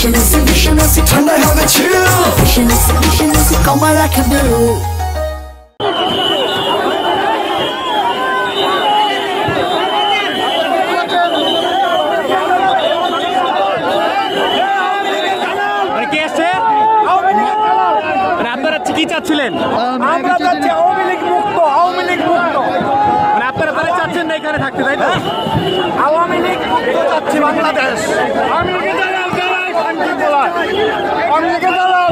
ঠান্ডায় হবে ছিল কমায় রাখা বেরো কি চাচ্ছিলেন? আমরা চাচ্ছি আওয়ামী লীগ মুক্ত, আওয়ামী লীগ মুক্ত। মানে আপনারা তারা চাচ্ছেন না এখানে থাকতে, তাই তো? আওয়ামী লীগ মুক্ত চাচ্ছি বাংলাদেশ। আওয়ামী লীগের দালাল কারাই শান্তি বলায়, আওয়ামী লীগের দালাল।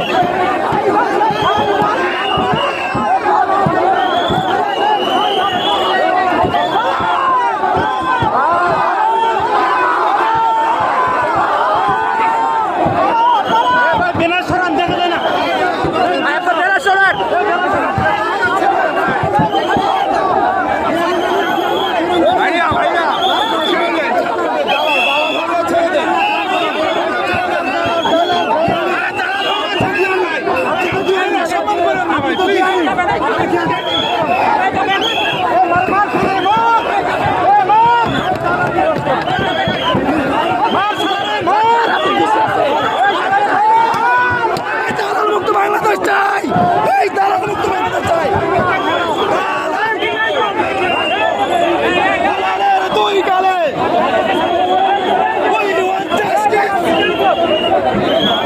Justice!